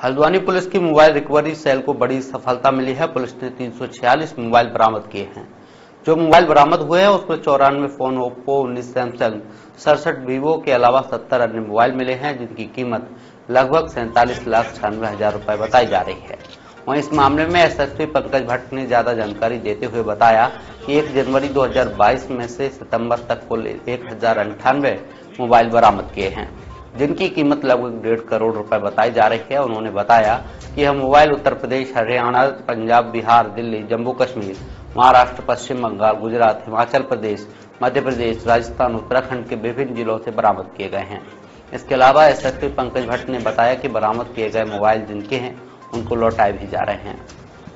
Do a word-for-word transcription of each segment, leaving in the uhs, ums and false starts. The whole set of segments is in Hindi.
हल्द्वानी पुलिस की मोबाइल रिकवरी सेल को बड़ी सफलता मिली है। पुलिस ने तीन सौ छियालीस मोबाइल बरामद किए हैं। जो मोबाइल बरामद हुए हैं उसमें चौरानवे फोन ओप्पो, उन्नीस सैमसंग, सड़सठ वीवो के अलावा सत्तर अन्य मोबाइल मिले हैं, जिनकी कीमत लगभग सैंतालीस लाख छियानवे हजार रुपए बताई जा रही है। वहीं इस मामले में एसएसपी पंकज भट्ट ने ज्यादा जानकारी देते हुए बताया कि एक जनवरी दो हजार बाईस में से सितंबर तक कुल एक हजार अंठानवे मोबाइल बरामद किए हैं, जिनकी कीमत लगभग डेढ़ करोड़ रुपए बताई जा रही है। उन्होंने बताया कि यह मोबाइल उत्तर प्रदेश, हरियाणा, पंजाब, बिहार, दिल्ली, जम्मू कश्मीर, महाराष्ट्र, पश्चिम बंगाल, गुजरात, हिमाचल प्रदेश, मध्य प्रदेश, राजस्थान, उत्तराखंड के विभिन्न जिलों से बरामद किए गए हैं। इसके अलावा एसएसपी पंकज भट्ट ने बताया कि बरामद किए गए मोबाइल जिनके हैं उनको लौटाए भी जा रहे हैं।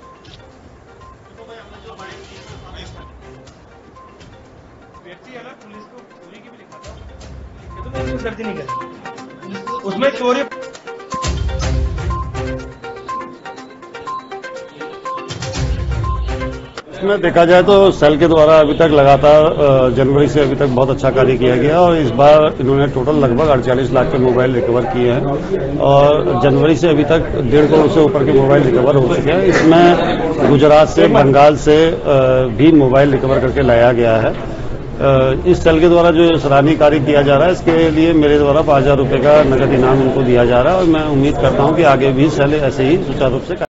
उसमें चोरी इसमें देखा जाए तो सेल के द्वारा अभी तक लगातार जनवरी से अभी तक बहुत अच्छा कार्य किया गया और इस बार इन्होंने टोटल लगभग अड़तालीस लाख के मोबाइल रिकवर किए हैं और जनवरी से अभी तक डेढ़ करोड़ से ऊपर के मोबाइल रिकवर हो चुके हैं। इसमें गुजरात से, बंगाल से भी मोबाइल रिकवर करके लाया गया है। इस सेल के द्वारा जो सराहनीय कार्य किया जा रहा है, इसके लिए मेरे द्वारा पांच हजार रुपये का नगद इनाम उनको दिया जा रहा है और मैं उम्मीद करता हूं कि आगे भी सेल ऐसे ही सुचारू रूप से